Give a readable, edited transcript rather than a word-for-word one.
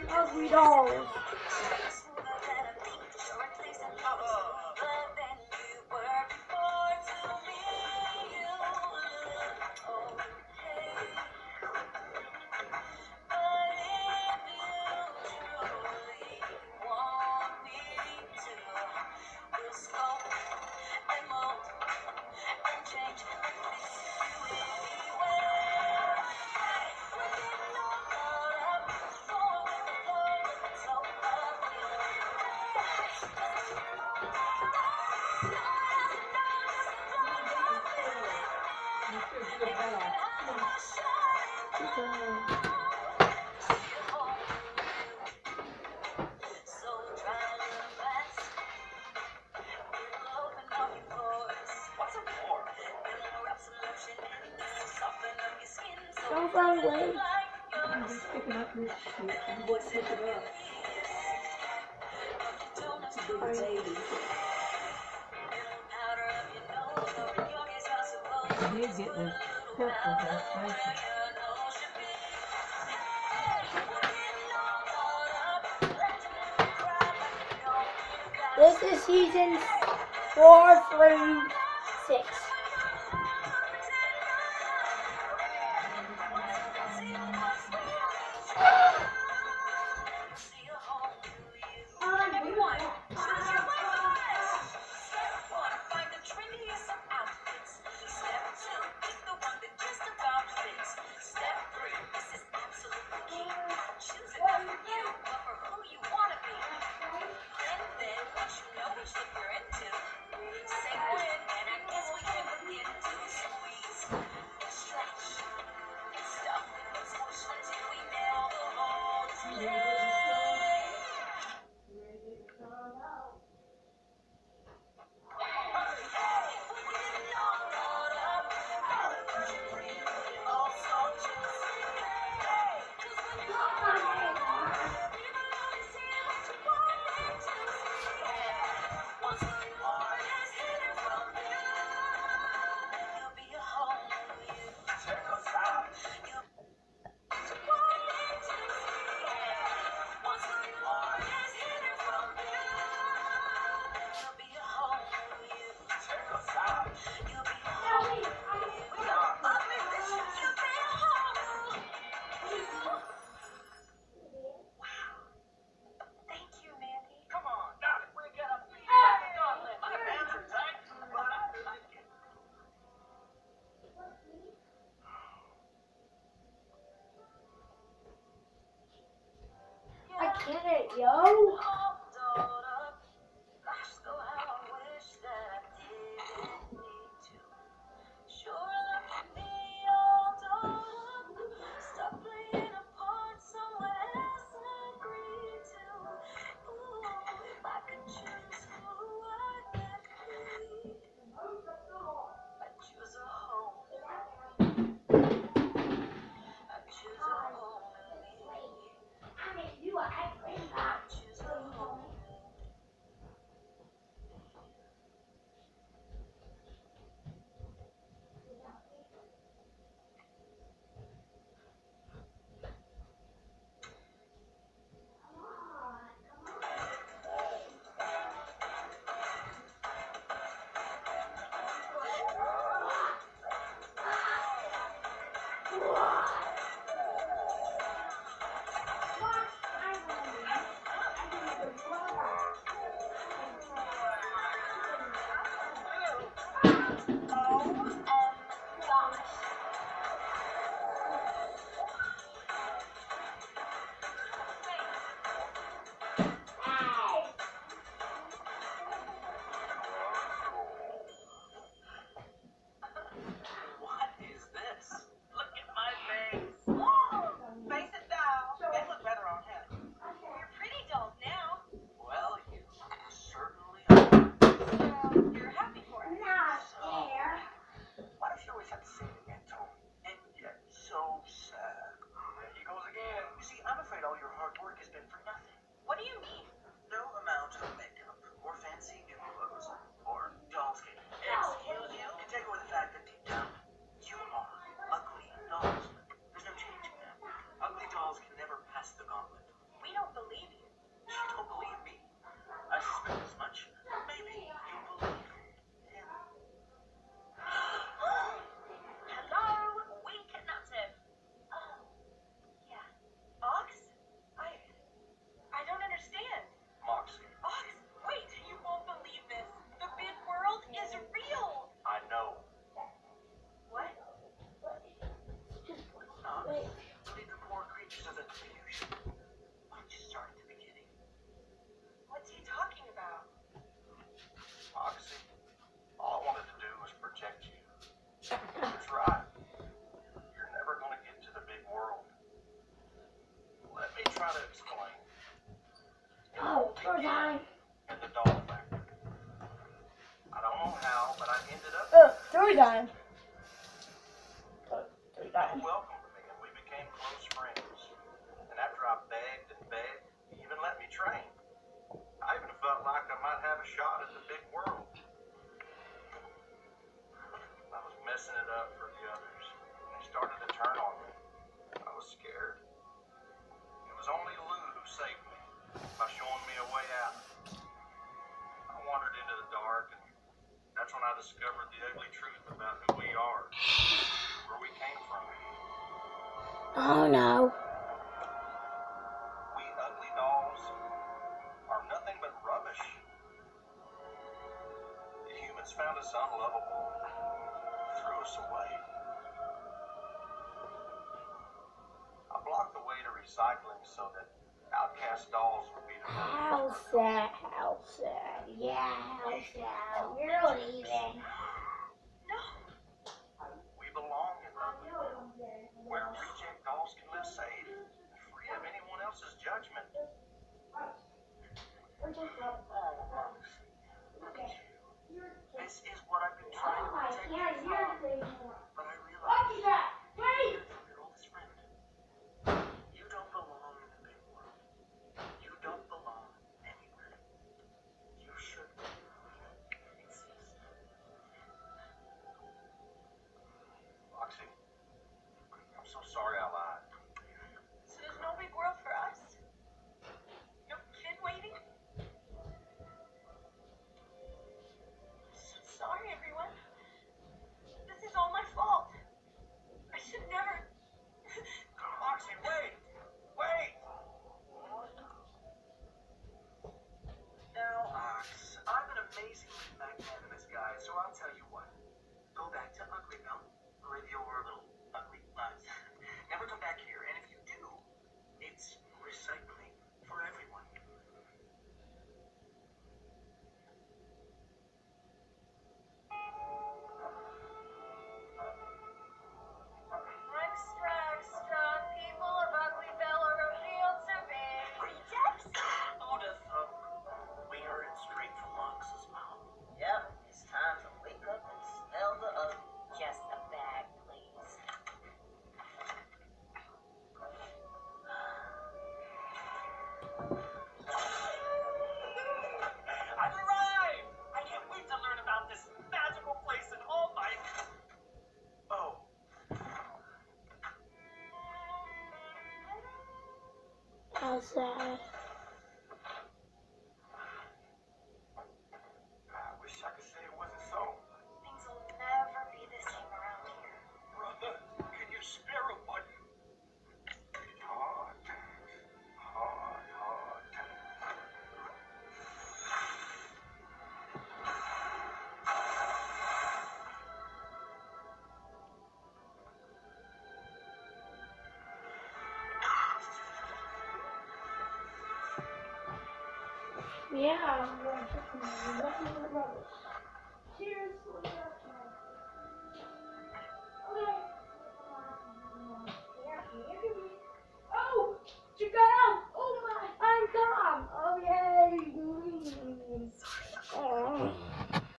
Uglydolls. Don't run away. I'm just picking up this shit. I'm just picking it up. It's a big baby. I did get the peppers out. Thank you. This is season 4 through 6. I get it, yo. try to explain. Oh, story time. At the doll factory. I don't know how, but I ended up. Story time. Story time. Welcomed me, and we became close friends. And after I begged and begged, he even let me train. I even felt like I might have a shot at the big world. I was messing it up for the others, and they started to turn on me. I was scared. It was only Lou who saved me by showing me a way out. I wandered into the dark, and that's when I discovered the ugly truth about who we are, where we came from. Oh no. We Uglydolls are nothing but rubbish. The humans found us unlovable, threw us away. I blocked the way to recycling so that outcast dolls would be diverted. How sad, how sad. Yeah, how sad. You're leaving. We belong in Ugly, where reject dolls can live safe, free of anyone else's judgment. This is what I've been trying to protect you from. But I realize you're your oldest friend. You don't belong in the big world. You don't belong anywhere. You should exist. Roxy, I'm so sorry I lied. So there's no big world for us? No kid waiting? Sorry, everyone. This is all my fault. I should never. Roxy, wait! Wait! Now, Ox, I'm an amazingly magnanimous guy, so I'll tell you what. Go back to Uglydolls. Live your little ugly lives. Never come back here, and if you do, it's recycling for everyone. Extra, extra. People of Uglydolls are revealed to be rejects. Who'd have thought? We heard it straight from Ox's mouth. Yep, it's time to wake up and smell the ugly. Just a bag, please. I've arrived! I can't wait to learn about this magical place in All Might. Oh. How sad. I wish I could say it wasn't so. Things will never be the same around here. Brother, can you spare a button? Hard times. Hard times. Yeah, I'm going to nothing but rubbish. Cheers.